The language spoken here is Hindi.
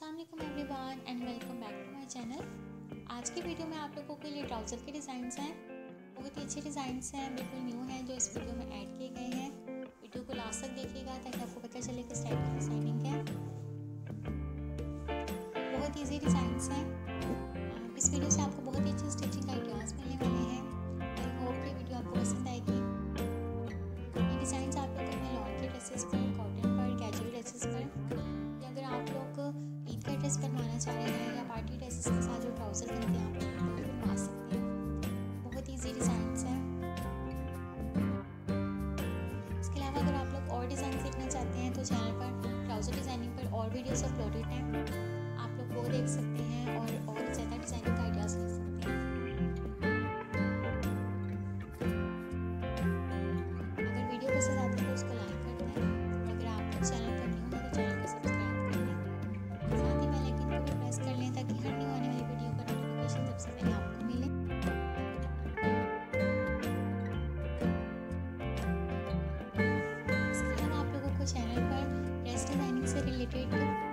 अस्सलामुअलैकुम everyone and welcome back to my channel. आज की वीडियो में आप लोगों के लिए ट्राउज़र के डिज़ाइंस हैं। बहुत ही अच्छे डिज़ाइंस हैं, बिल्कुल न्यू हैं जो इस वीडियो में ऐड किए गए हैं। वीडियो को लास्ट तक देखिएगा ताकि आपको पता चले किस टाइप की डिज़ाइनिंग है। बहुत ईजी डिज़ाइंस हैं। इस वीडियो से आपको बहुत ही अच्छे स्टिचिंग आइडियाज़ मिलने वाले हैं। आई होप ये वीडियो आपको पसंद आएगी। ये डिज़ाइंस आप लोग अपने लॉन के ड्रेसेस पर, कॉटन पर, कैजुअल ड्रेसेस पर, या अगर आप लोग ईद का ड्रेस बनवाना चाह रहे हैं या पार्टी ड्रेसेस के साथ जो ट्राउज़र बनते हैं आप लोग वो बनवा सकते हैं। बहुत ईजी डिज़ाइंस हैं। इसके अलावा अगर आप लोग और डिज़ाइन सीखना चाहते हैं तो चैनल पर ट्राउज़र डिज़ाइनिंग पर और वीडियोस अपलोडेड हैं, आप लोग वो देख सकते हैं और ज़्यादा डिज़ाइनिंग का आइडियाज़ ले सकते हैं। अगर वीडियो पसंद आती है तो उसको लाइक कर दें। अगर आप लोग चैनल पर न्यू हैं तो चैनल को सब्सक्राइब कर लें, साथ ही बेल आइकन को भी प्रेस कर लें ताकि हर न्यू आने वाली वीडियो का नोटिफिकेशन सबसे पहले आपको मिले। इसके अलावा आप लोगों को चैनल पर ड्रेस डिज़ाइनिंग से रिलेटेड